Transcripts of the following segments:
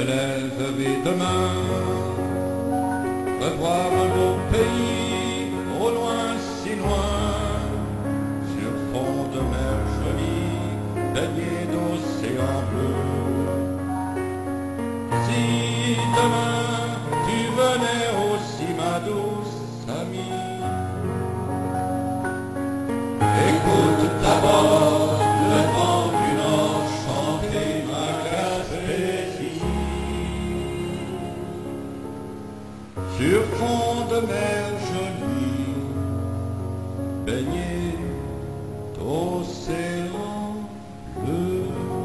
lèverai demain, revoir un beau pays, au loin, si loin, sur fond de mer jolie, baigné d'océan bleu. Si demain tu venais aussi, ma douce amie, écoute d'abord le vent du nord chanter ma Gaspésie. Sur fond de mer jolie, baigné d'océan bleu.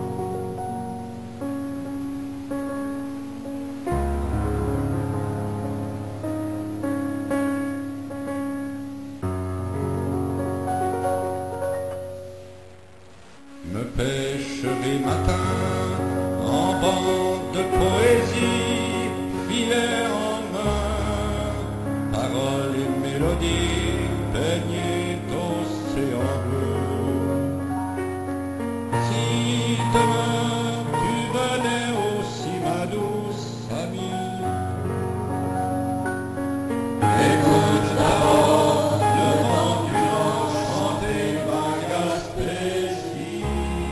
Me pêcherai matin en bande de poésie, filet en main, paroles et mélodies baignées d'océan bleu. Si demain tu venais aussi, ma douce amie, écoute d'abord le vent du nord chanter ma Gaspésie.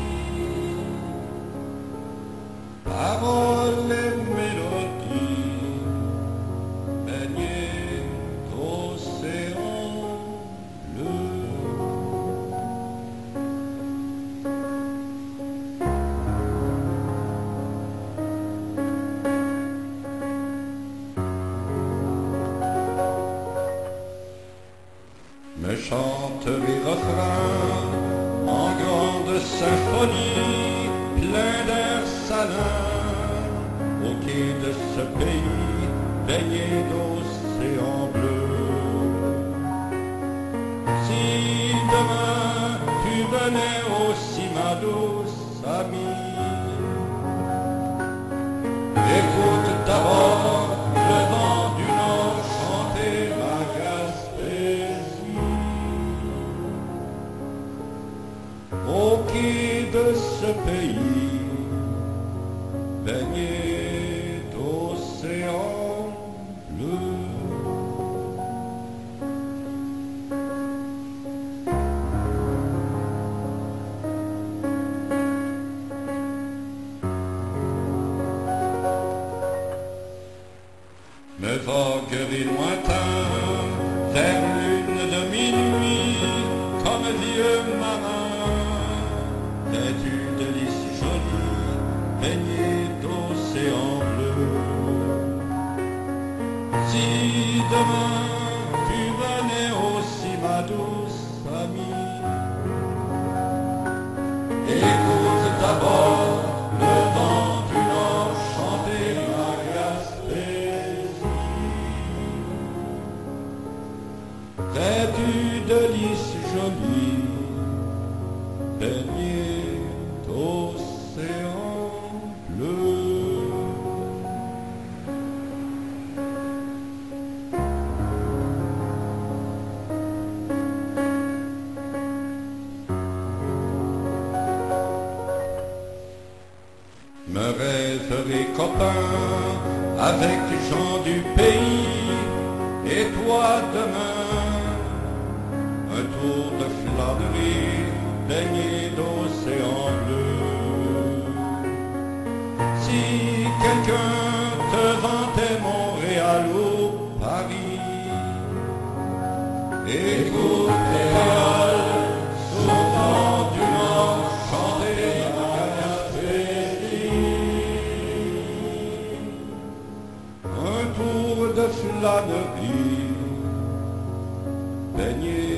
Paroles et mélodies baignées d'océan bleu. Me chanterai refrain en grande symphonie, plein d'air salin, au quai de ce pays baigné d'océan bleu. Si demain tu venais aussi, ma douce amie, écoute d'abord le vent du nord chanter ma Gaspésie. Au quai de ce pays baigné d'océan bleu. Me voguerai lointain vers l'une de minuit, comme vieux marin, vêtu de lys joli, baigné d'océan bleu. Si demain tu venais aussi, ma douce amie, écoute d'abord le vent du nord chanter ma Gaspésie. Vêtu de lys joli, baigné d'océan bleu. Me rêverai copain avec gens du pays, et toi demain, un tour de flânerie baigné d'océan bleu. Si quelqu'un te vantait Montréal ou Paris, écoute Montréal, sous le vent du nord chanter ma Gaspésie. Un tour de flânerie baigné